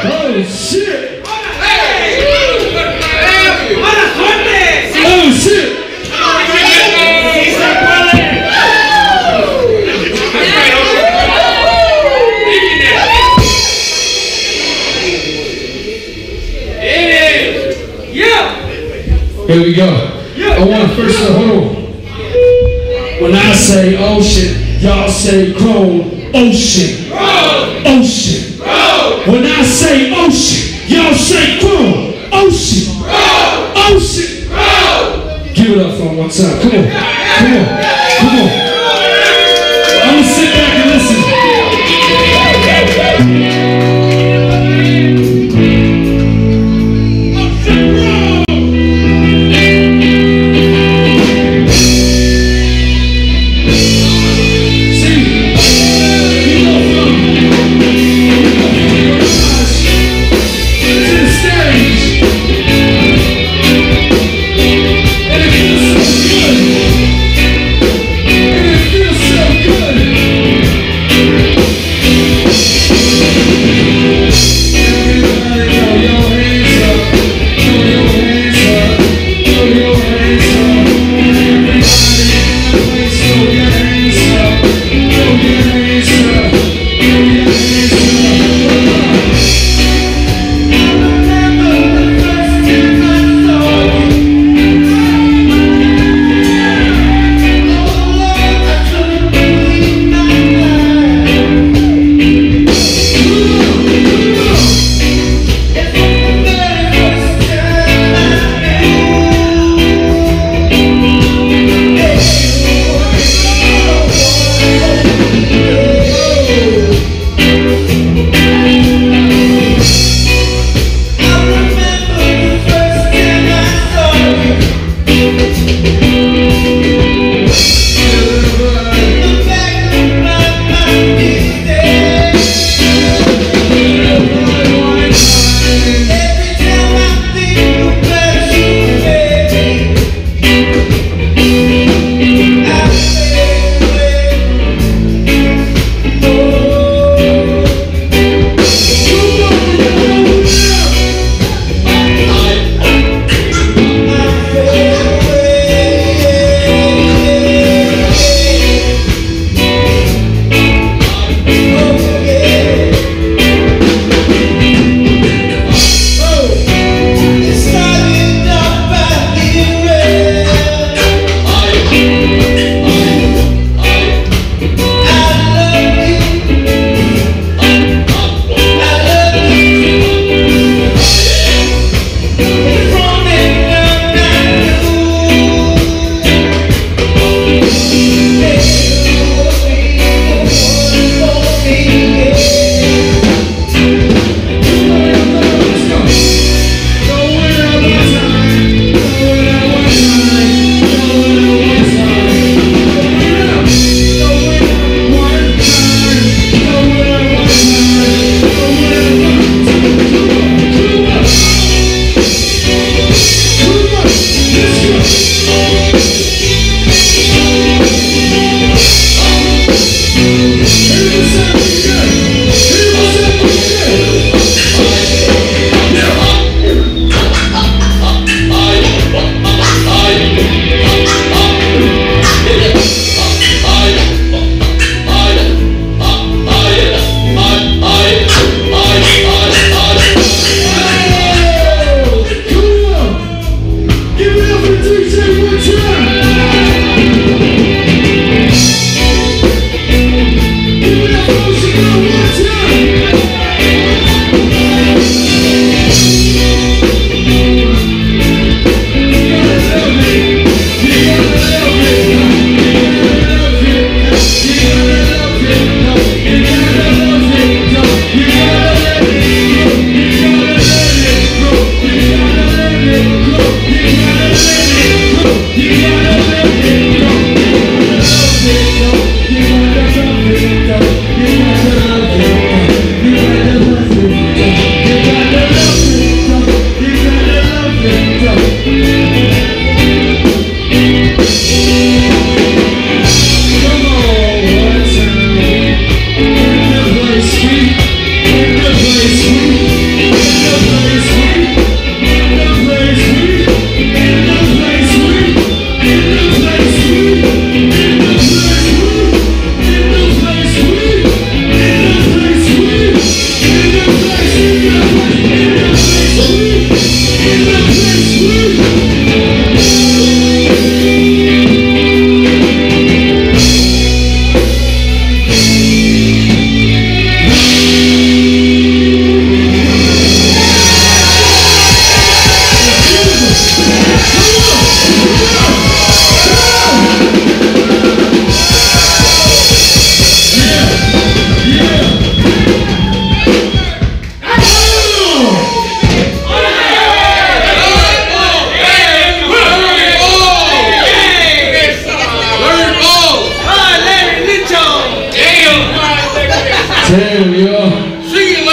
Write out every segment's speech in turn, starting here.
Oh shit! Hey! Oh shit! Here we go. I want to first hold on. When I say ocean, y'all say grown. Ocean. Ocean. When I say ocean, y'all say grown. Ocean. Ocean. Give it up for one time. Come on. Come on. Come on. I'm going to sit back and listen. Good.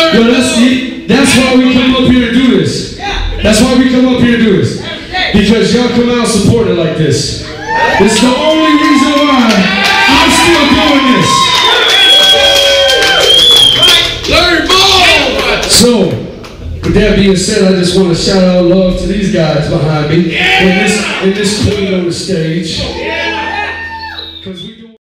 Yo, that's why we come up here and do this. That's why we come up here and do this. Because y'all come out supporting like this. It's the only reason why I'm still doing this. Learn more! So, with that being said, I just want to shout out love to these guys behind me. And this queen on the stage.